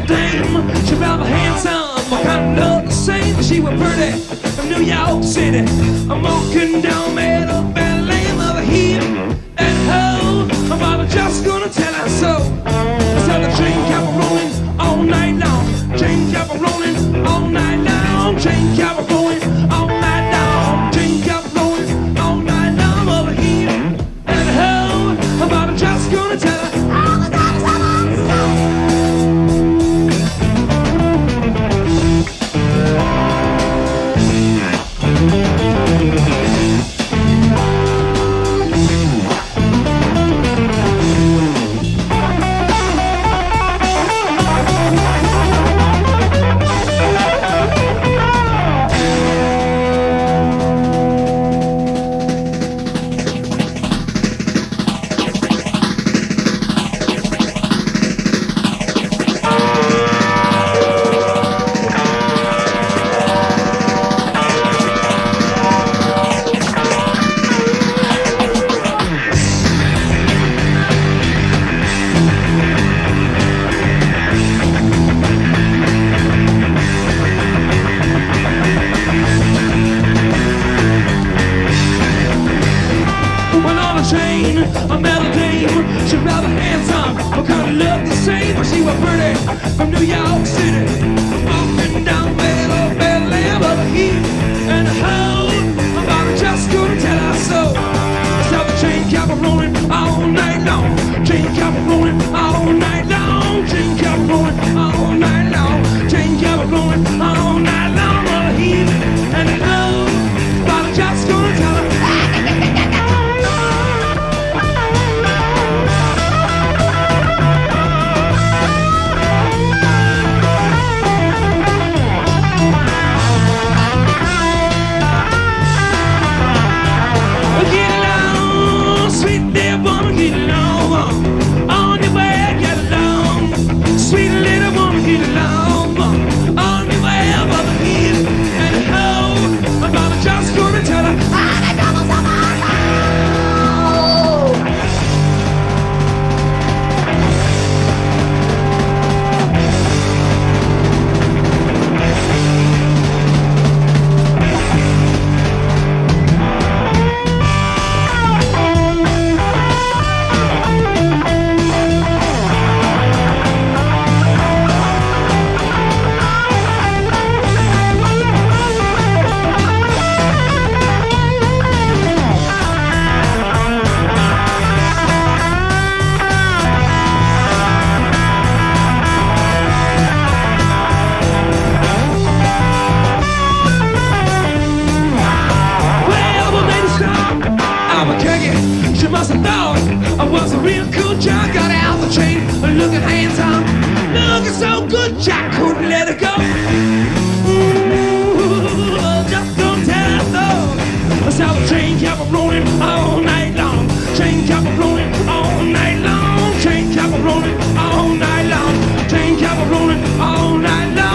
dame, she rather handsome, I kind of love the same. She was pretty from New York City. I'm walking down Meadow Valley, mother here and ho. I'm probably just gonna tell her so. I saw the train kept rolling all night long. Train kept rolling all night long. Train kept rolling all night long. Train kept rolling all night long. Over here and ho. I'm probably just gonna tell her. A melody, she rather handsome, but kinda look the same. But she was pretty from New York City. Walking down Meadow Valley, over here and ho. I'm about just gonna tell her so. So the train kept rolling all night long. Train kept rolling all night long. Train kept rolling all night long. Train kept rolling all night long. Over here and ho. I'm just gonna tell her. She must have thought I was a real cool jock. Got out the train, looking handsome, looking so good, Jack couldn't let it go. Ooh, just don't tell her so. That's how the train kept rolling all night long. Train kept rolling all night long. Train kept rolling all night long. Train kept rolling all night long.